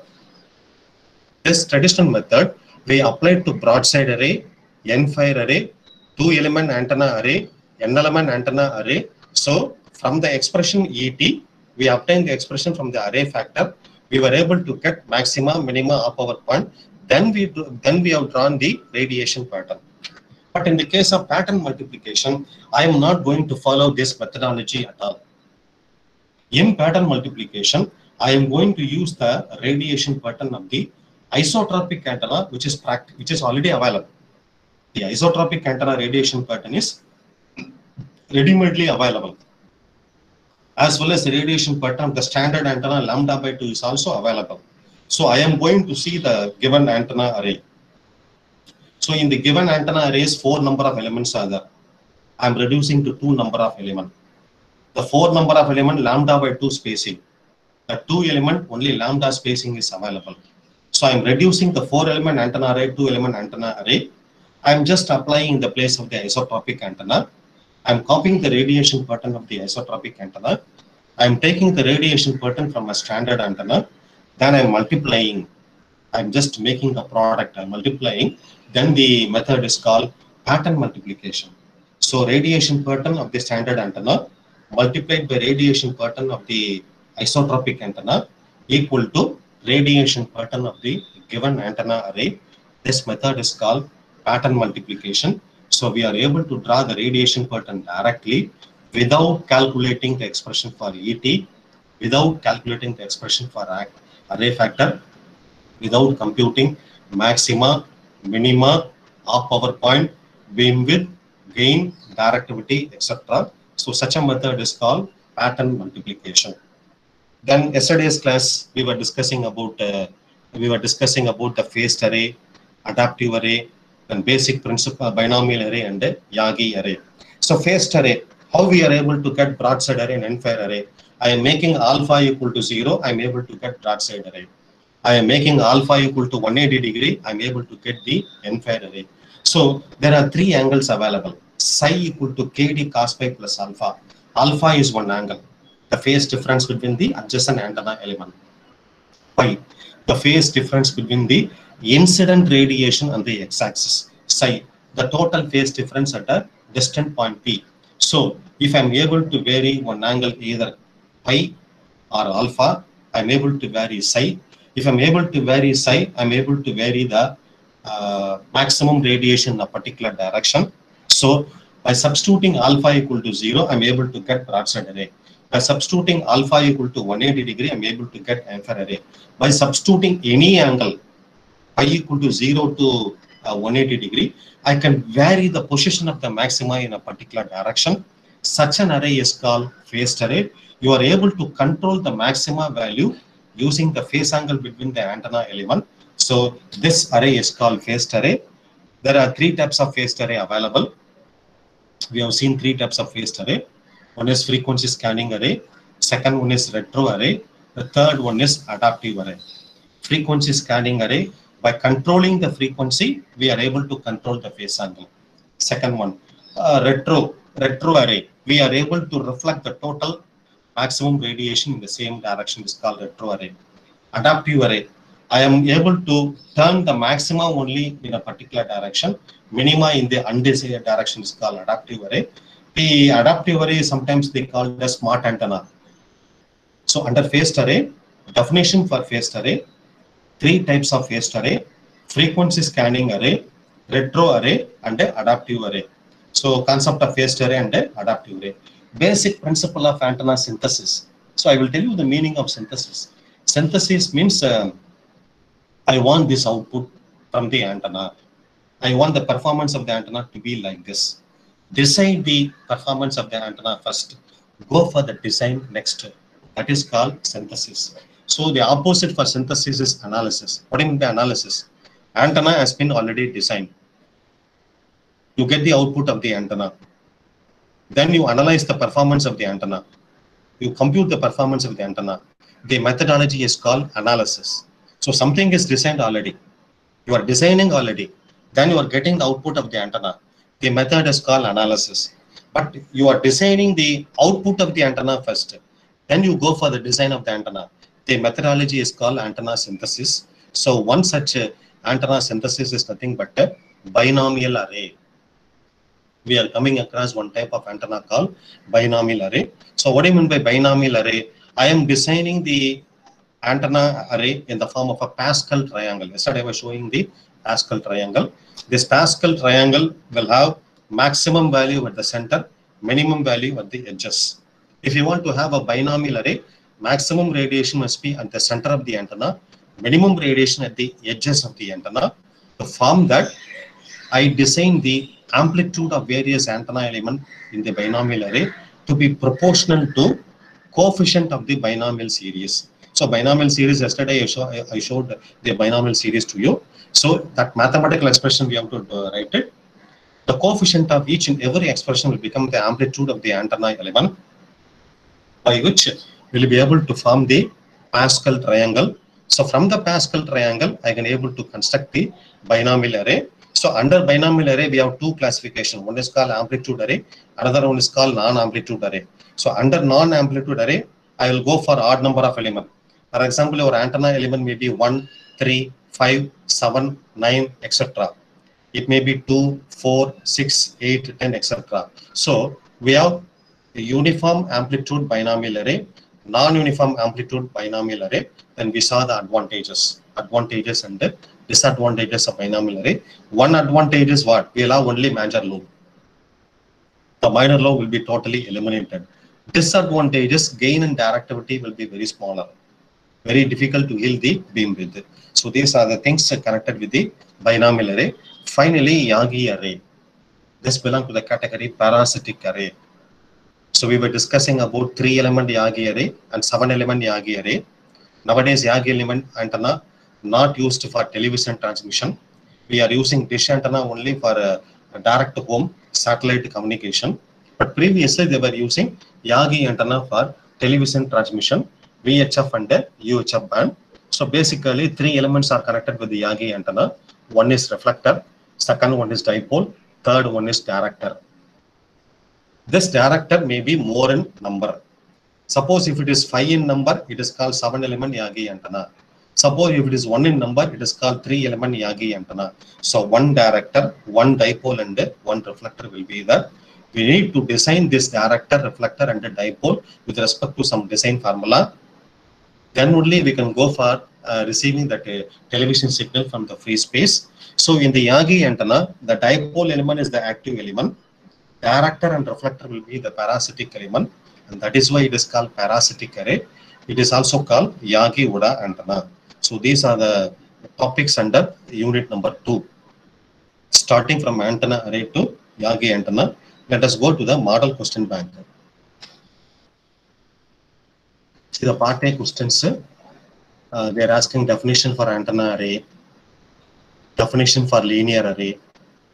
This traditional method we applied to broadside array, end-fire array, two element antenna array, n element antenna array. So from the expression E T, we obtained the expression from the array factor. We were able to get maxima, minima, off power point. Then we do, then we have drawn the radiation pattern. But in the case of pattern multiplication, I am not going to follow this methodology at all. In pattern multiplication, I am going to use the radiation pattern of the isotropic antenna, which is which is already available. The isotropic antenna radiation pattern is ready-madely available, as well as the radiation pattern of the standard antenna lambda by two is also available. So I am going to see the given antenna array. So in the given antenna arrays, four number of elements are there. I am reducing to two number of element. The four number of element lambda by two spacing. The two element only lambda spacing is available. So I am reducing the four element antenna array, two element antenna array. I am just applying in the place of the isotropic antenna. I am copying the radiation pattern of the isotropic antenna. I am taking the radiation pattern from a standard antenna. Then I am multiplying. I am just making a product. I am multiplying. Then the method is called pattern multiplication. So radiation pattern of the standard antenna multiplied by radiation pattern of the isotropic antenna equal to radiation pattern of the given antenna array. This method is called pattern multiplication. So we are able to draw the radiation pattern directly without calculating the expression for E T, without calculating the expression for array factor, without computing maxima, minima, off power point, beam width, gain, directivity, et cetera. So such a method is called pattern multiplication. Then yesterday's class we were discussing about uh, we were discussing about the phased array, adaptive array, and basic principle binomial array and the Yagi array. So phased array, how we are able to get broadside array and end-fire array? I am making alpha equal to zero. I am able to get broadside array. I am making alpha equal to one hundred eighty degree. I am able to get the end-fire array. So there are three angles available. Psi equal to K D cos pi plus alpha. Alpha is one angle, the phase difference between the adjacent antenna element. Pi, the phase difference between the incident radiation and the x-axis. Psi, the total phase difference at a distant point P. So if I am able to vary one angle either pi or alpha, I am able to vary psi. If I am able to vary psi, I am able to vary the uh, maximum radiation in a particular direction. So by substituting alpha equal to zero, I am able to get broadside array. By substituting alpha equal to one hundred eighty degree, I am able to get end-fire array. By substituting any angle pi equal to zero to uh, one hundred eighty degree, I can vary the position of the maxima in a particular direction. Such an array is called phased array. You are able to control the maxima value using the phase angle between the antenna element. So this array is called phased array. there are three types of phased array available. We have seen three types of phased array. One is frequency scanning array. Second one is retro array. The third one is adaptive array. Frequency scanning array, by controlling the frequency, we are able to control the phase angle. Second one, uh, retro, retro array, we are able to reflect the total maximum radiation in the same direction, is called retro array. Adaptive array, I am able to turn the maximum only in a particular direction, minima in the undesired direction, is called adaptive array. The adaptive array is sometimes they call the smart antenna. So under phased array, definition for phased array, three types of phased array: frequency scanning array, retro array, and adaptive array. So concept of phased array and adaptive array. Basic principle of antenna synthesis. So I will tell you the meaning of synthesis. Synthesis means uh, I want this output from the antenna. I want the performance of the antenna to be like this. Decide the performance of the antenna first. Go for the design next. That is called synthesis. So the opposite for synthesis is analysis. What do you mean by analysis? Antenna has been already designed. You get the output of the antenna. Then you analyze the performance of the antenna. You compute the performance of the antenna. The methodology is called analysis. So something is designed already. You are designing already. Then you are getting the output of the antenna. The method is called analysis. But you are designing the output of the antenna first. Then you go for the design of the antenna. The methodology is called antenna synthesis. So one such uh, antenna synthesis is nothing but a binomial array. We are coming across one type of antenna called binomial array. So what do you mean by binomial array? I am designing the antenna array in the form of a Pascal triangle. Yesterday I was showing the Pascal triangle. This Pascal triangle will have maximum value at the center, minimum value at the edges. If you want to have a binomial array, maximum radiation must be at the center of the antenna, minimum radiation at the edges of the antenna. To form that, I design the amplitude of various antenna elements in the binomial array to be proportional to coefficient of the binomial series. So binomial series, yesterday I, show, I showed the binomial series to you. So that mathematical expression we have to uh, write it. The coefficient of each and every expression will become the amplitude of the antenna element, by which we will be able to form the Pascal triangle. So from the Pascal triangle, I can able to construct the binomial array. So under binomial array, we have two classifications. One is called amplitude array. Another one is called non-amplitude array. So under non-amplitude array, I will go for odd number of elements. For example, your antenna element may be one, three, five, seven, nine, et cetera. It may be two, four, six, eight, ten, et cetera. So we have a uniform amplitude binomial array, non-uniform amplitude binomial array. Then we saw the advantages, advantages and the disadvantages of binomial array. One advantage is what? We allow only major lobe. The minor lobe will be totally eliminated. Disadvantages, gain and directivity will be very smaller. Very difficult to yield the beam width. So these are the things connected with the binomial array. Finally, Yagi array. This belongs to the category parasitic array. So we were discussing about three element Yagi array and seven element Yagi array. Nowadays, Yagi element antenna not used for television transmission. We are using dish antenna only for uh, direct home satellite communication. But previously, they were using Yagi antenna for television transmission, V H F and U H F band. So basically, three elements are connected with the Yagi antenna. One is reflector, second one is dipole, third one is director. This director may be more in number. Suppose if it is five in number, it is called seven element Yagi antenna. Suppose if it is one in number, it is called three element Yagi antenna. So one director, one dipole and one reflector will be there. We need to design this director, reflector and dipole with respect to some design formula. Then only we can go for uh, receiving that uh, television signal from the free space. So in the Yagi antenna, the dipole element is the active element. Director and reflector will be the parasitic element, and that is why it is called parasitic array. It is also called Yagi-Uda antenna. So these are the topics under unit number two. Starting from antenna array to Yagi antenna, let us go to the model question bank. See the part A questions. Uh, they are asking definition for antenna array, definition for linear array,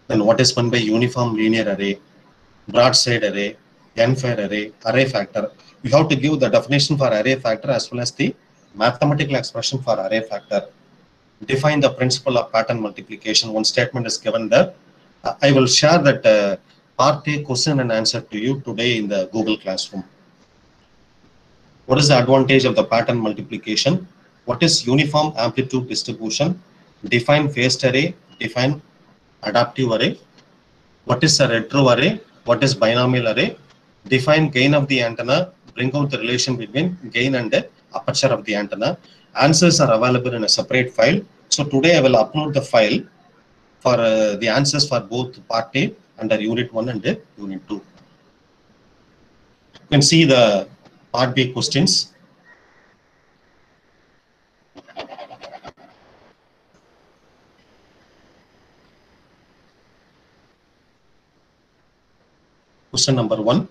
Then what is meant by uniform linear array, broadside array, n-fire array, array factor? You have to give the definition for array factor as well as the mathematical expression for array factor. Define the principle of pattern multiplication. One statement is given there. Uh, I will share that uh, part A question and answer to you today in the Google Classroom. What is the advantage of the pattern multiplication? What is uniform amplitude distribution? Define phased array, define adaptive array. What is a retro array? What is binomial array? Define gain of the antenna, bring out the relation between gain and the aperture of the antenna. Answers are available in a separate file. So today I will upload the file for uh, the answers for both part A under unit one and uh, unit two. You can see the part B questions. Question number one.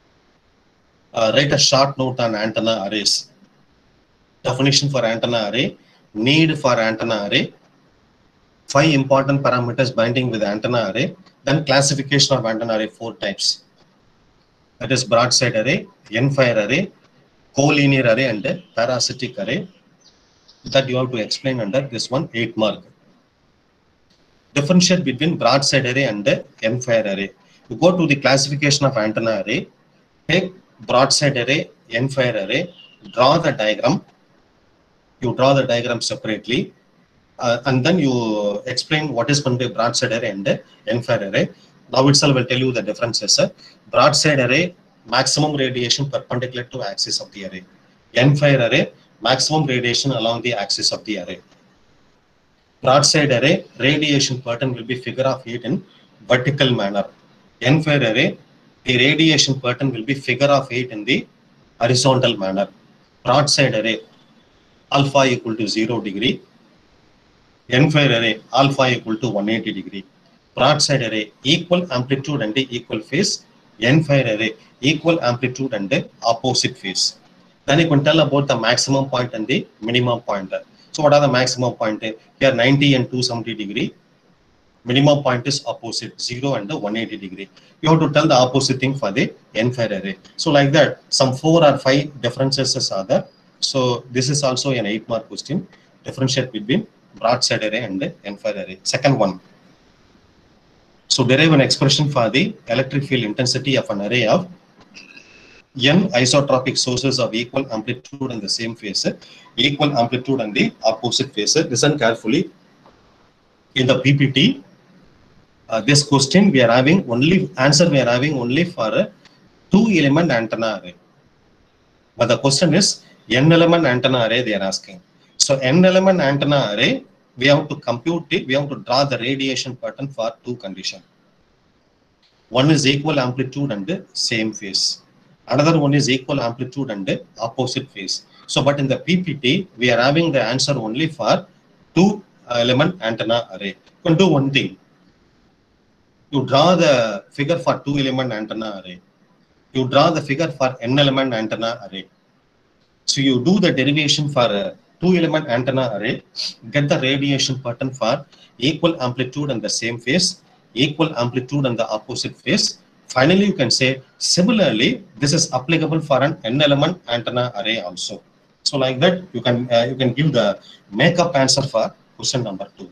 Uh, write a short note on antenna arrays. Definition for antenna array, need for antenna array, five important parameters binding with antenna array, then classification of antenna array, four types. That is broadside array, n-fire array, collinear array, and parasitic array. That you have to explain under this one, eight mark. Differentiate between broadside array and n-fire array. You go to the classification of antenna array, take broadside array, n-fire array, draw the diagram. You draw the diagram separately, uh, and then you explain what is meant by broadside array and n-fire array. Now itself will tell you the differences. Broadside array, maximum radiation perpendicular to axis of the array. N-fire array, maximum radiation along the axis of the array. Broadside array, radiation pattern will be figure of eight in vertical manner. N-fire array, the radiation pattern will be figure of eight in the horizontal manner. Broadside array, alpha equal to zero degree. N-fire array, alpha equal to one hundred eighty degree. Broadside array, equal amplitude and equal phase. N-fire array, equal amplitude and opposite phase. Then you can tell about the maximum point and the minimum point. So what are the maximum point? Here ninety and two hundred seventy degree. Minimum point is opposite, zero and one hundred eighty degree. You have to tell the opposite thing for the n-fire array. So like that, some four or five differences are there. So this is also an eight mark question. Differentiate between broadside array and n-fire array. Second one. So derive an expression for the electric field intensity of an array of n isotropic sources of equal amplitude in the same phase, equal amplitude and the opposite phase. Listen carefully. In the P P T, uh, this question we are having only answer we are having only for a two element antenna array. But the question is n element antenna array they are asking. So n element antenna array, we have to compute it, we have to draw the radiation pattern for two conditions. One is equal amplitude and same phase. Another one is equal amplitude and opposite phase. So, but in the P P T, we are having the answer only for two element antenna array. You can do one thing. You draw the figure for two element antenna array. You draw the figure for n element antenna array. So you do the derivation for a two element antenna array, get the radiation pattern for equal amplitude and the same phase, equal amplitude and the opposite phase. Finally, you can say, similarly, this is applicable for an n element antenna array also. So like that, you can, uh, you can give the makeup answer for question number two.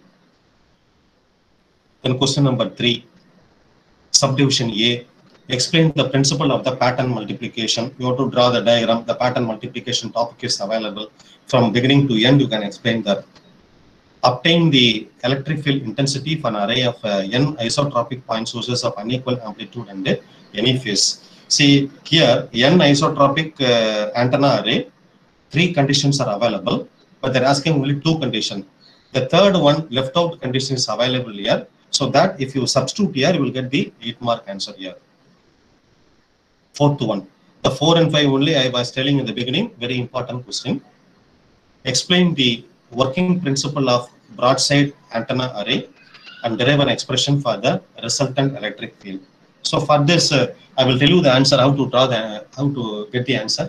Then question number three, subdivision A, explain the principle of the pattern multiplication. You have to draw the diagram. The pattern multiplication topic is available from beginning to end. You can explain that. Obtain the electric field intensity for an array of uh, n isotropic point sources of unequal amplitude and uh, any phase. See here, n isotropic uh, antenna array, three conditions are available, but they're asking only two conditions. The third one, left out condition is available here. So that if you substitute here, you will get the eight mark answer here. Fourth one. The four and five only I was telling in the beginning, very important question. Explain the working principle of broadside antenna array and derive an expression for the resultant electric field. So for this, uh, I will tell you the answer, how to draw the, how to get the answer.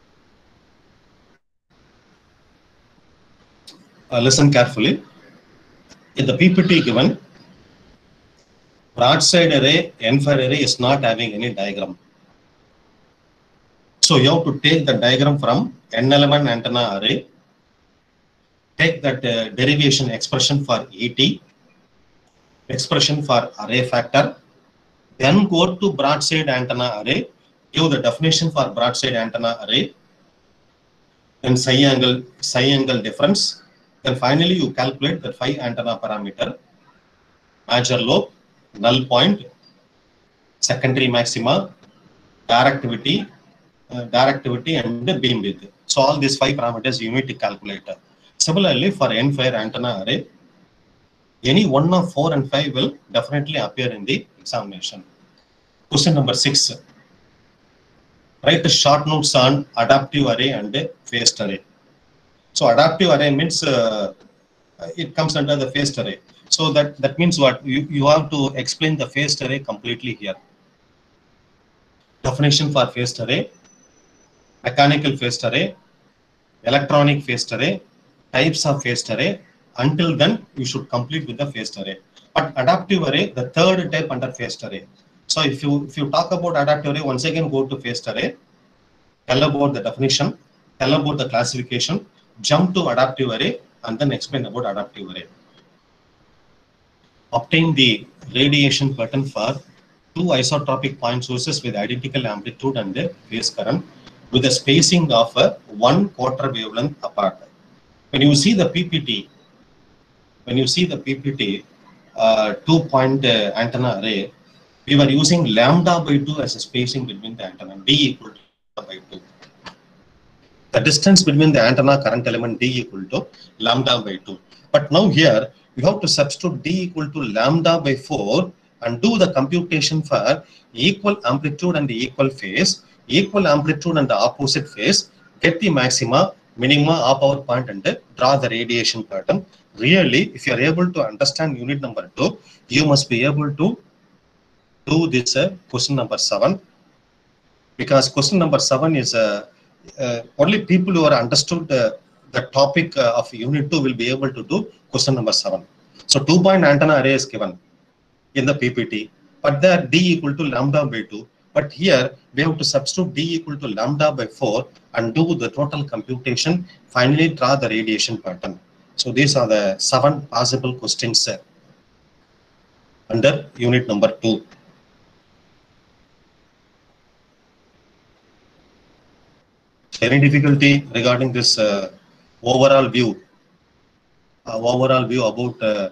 Uh, listen carefully. In the P P T given, broadside array, end-fire array is not having any diagram. So you have to take the diagram from n-element antenna array, take that uh, derivation expression for E T, expression for array factor, then go to broadside antenna array, give the definition for broadside antenna array, then psi angle, psi angle difference, then finally you calculate the phi antenna parameter, major lobe, null point, secondary maxima, directivity, uh, directivity and the beam width. So all these five parameters you need to calculate. Similarly, for end-fire antenna array, any one of four and five will definitely appear in the examination. Question number six. Write the short notes on adaptive array and phased array. So adaptive array means uh, it comes under the phased array. So that, that means what? You, you have to explain the phased array completely here. Definition for phased array, mechanical phased array, electronic phased array, types of phased array. Until then, you should complete with the phased array. But adaptive array, the third type under phased array. So if you if you talk about adaptive array, once again go to phased array, tell about the definition, tell about the classification, jump to adaptive array, and then explain about adaptive array. Obtain the radiation pattern for two isotropic point sources with identical amplitude and phase current with a spacing of uh, one quarter wavelength apart. When you see the P P T, when you see the P P T uh, two point uh, antenna array, we were using lambda by two as a spacing between the antenna, D equal to lambda by two. The distance between the antenna current element D equal to lambda by two. But now here, you have to substitute D equal to lambda by four and do the computation for equal amplitude and equal phase, equal amplitude and the opposite phase, get the maxima, minima of our point and draw the radiation pattern. Really, if you are able to understand unit number two, you must be able to do this uh, question number seven, because question number seven is uh, uh, only people who are understood uh, the topic uh, of unit two will be able to do question number seven. So two point antenna array is given in the P P T, but there D equal to lambda by two. But here we have to substitute D equal to lambda by four and do the total computation, finally draw the radiation pattern. So these are the seven possible questions uh, under unit number two. Any difficulty regarding this uh, overall view, uh, overall view about uh,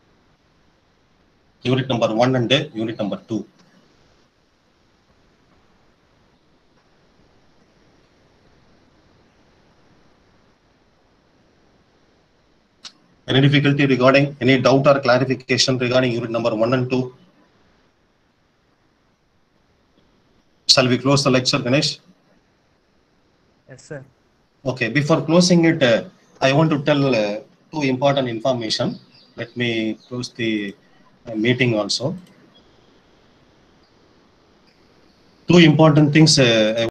unit number one and uh, unit number two? Any difficulty regarding, any doubt or clarification regarding unit number one and two? Shall we close the lecture, Ganesh? Yes, sir. Okay, before closing it, uh, I want to tell uh, two important information. Let me close the uh, meeting also. Two important things uh, I